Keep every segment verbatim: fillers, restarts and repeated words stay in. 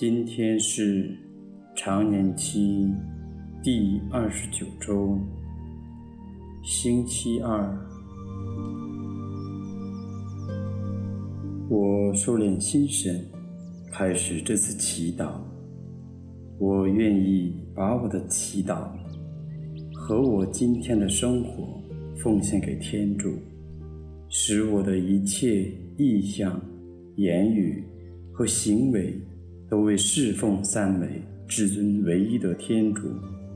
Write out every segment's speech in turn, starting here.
今天是常年期第二十九周，星期二。我收敛心神，开始这次祈祷。我愿意把我的祈祷和我今天的生活奉献给天主，使我的一切意向、言语和行为都为侍奉赞美至尊唯一的天主。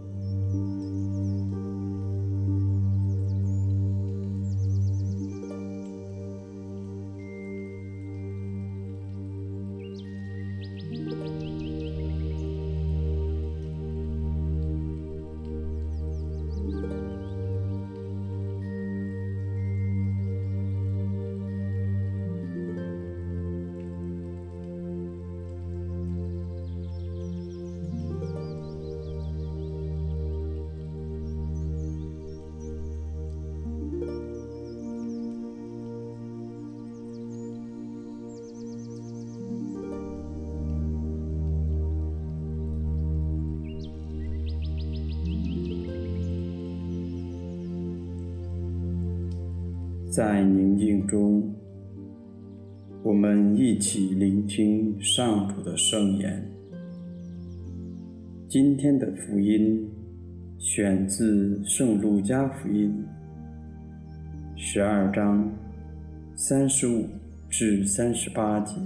在宁静中，我们一起聆听上主的圣言。今天的福音选自圣路加福音十二章三十五至三十八节。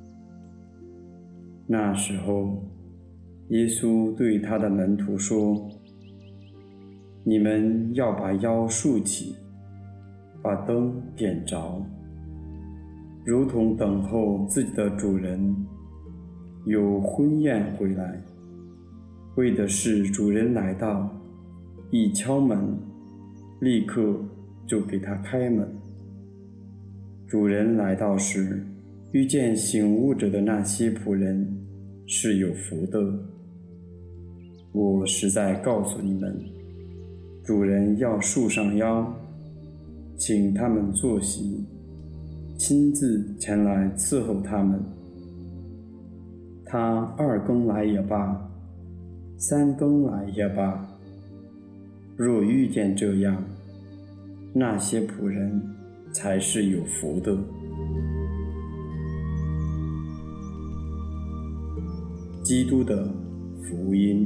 那时候，耶稣对他的门徒说：“你们要把腰束起，把灯点着，如同等候自己的主人有婚宴回来，为的是主人来到，一敲门，立刻就给他开门。主人来到时，遇见醒悟着的那些仆人是有福的。我实在告诉你们，主人要束上腰，请他们坐席，亲自前来伺候他们。他二更来也罢，三更来也罢，若遇见这样，那些仆人才是有福的。”基督的福音。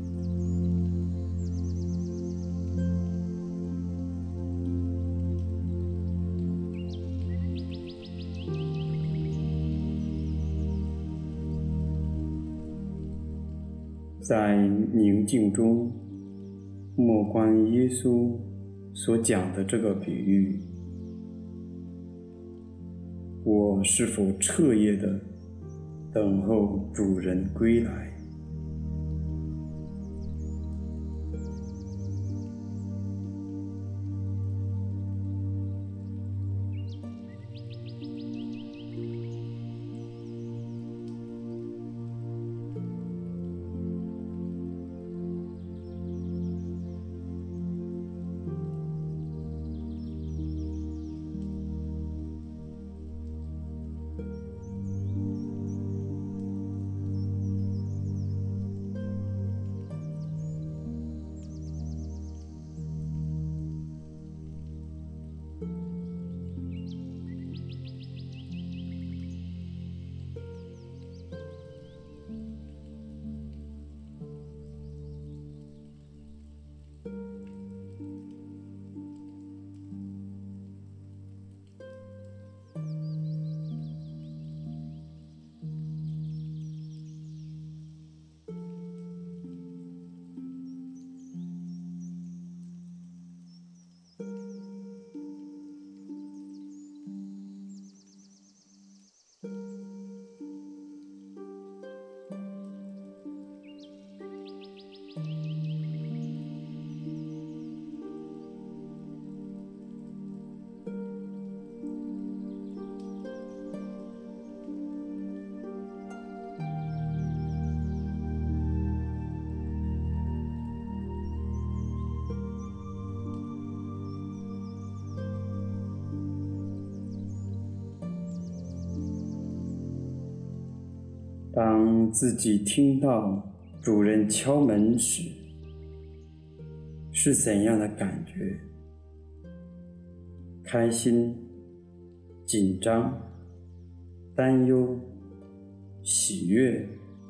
在宁静中，默观耶稣所讲的这个比喻，我是否彻夜地等候主人归来？ 当自己听到主人敲门时，是怎样的感觉？开心、紧张、担忧、喜悦？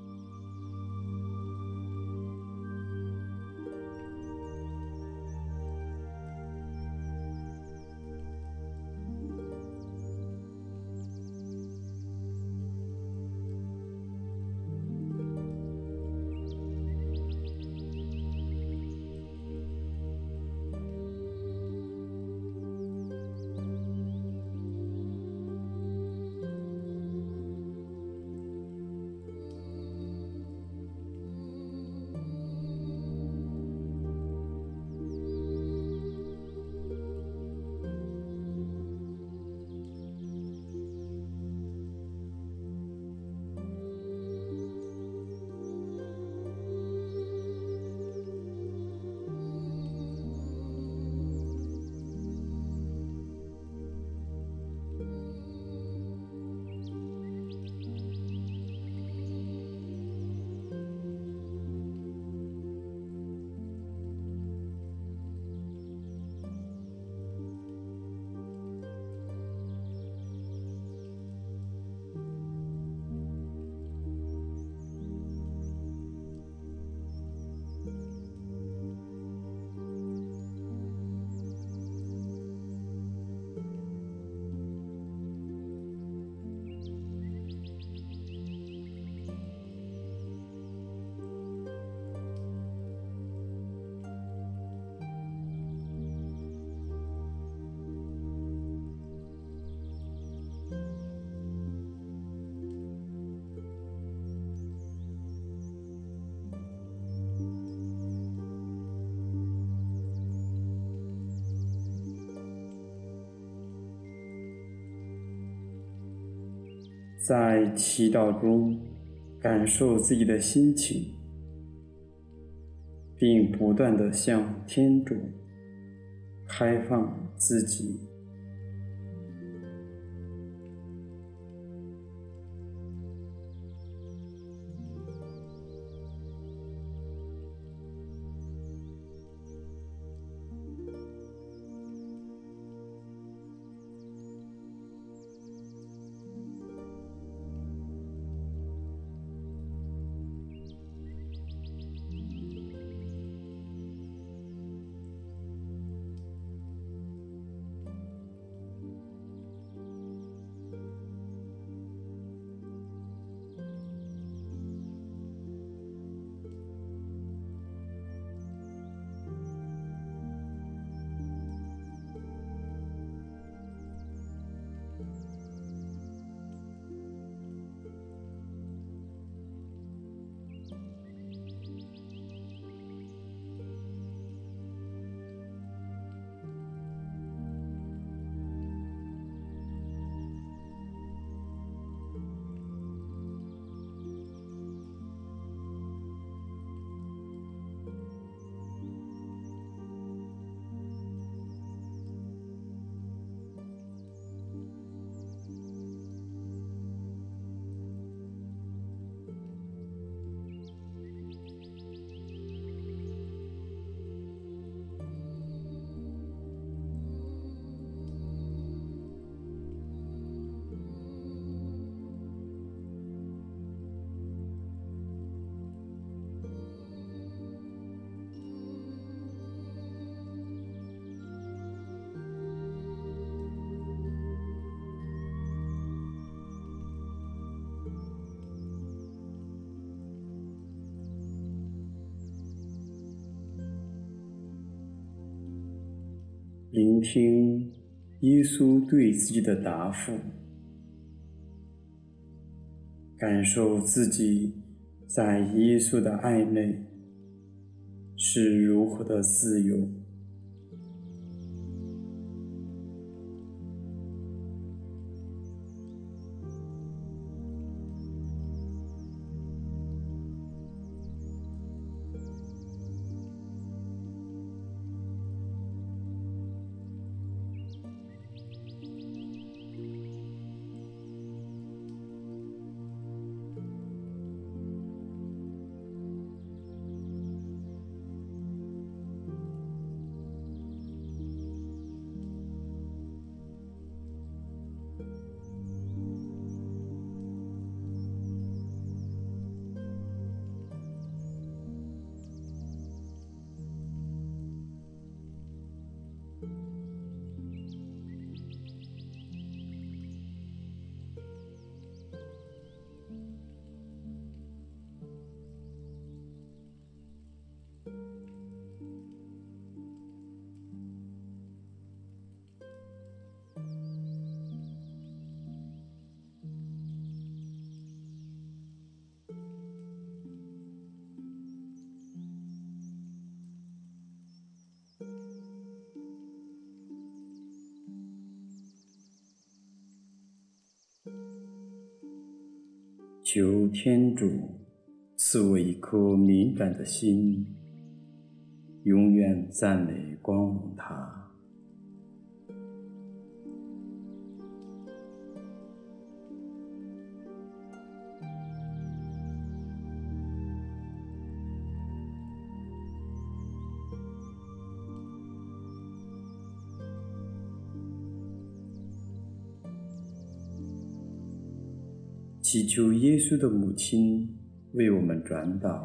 在祈祷中感受自己的心情，并不断地向天主开放自己。聆听耶稣对自己的答复，感受自己在耶稣的爱内是如何的自由。 求天主赐我一颗敏感的心，永远赞美光荣他。祈求耶稣的母亲为我们转祷。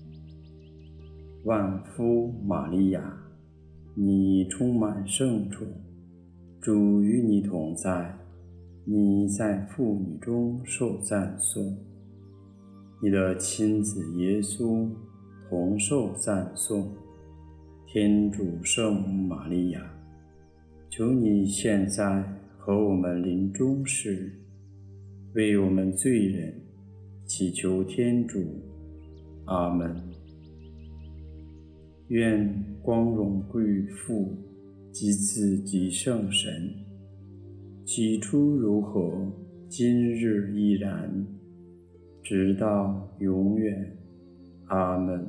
万夫玛利亚，你充满圣宠，主与你同在，你在妇女中受赞颂，你的亲子耶稣同受赞颂。天主圣母玛利亚，求你现在和我们临终时，为我们罪人祈求天主。阿们。愿光荣归父及子及圣神，起初如何，今日依然，直到永远。阿们。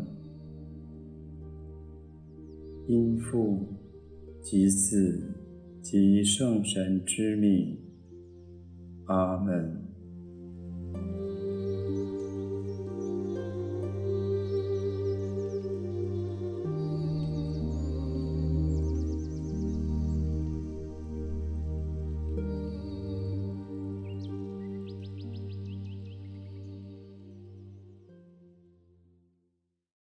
因父及子及圣神之名。阿们。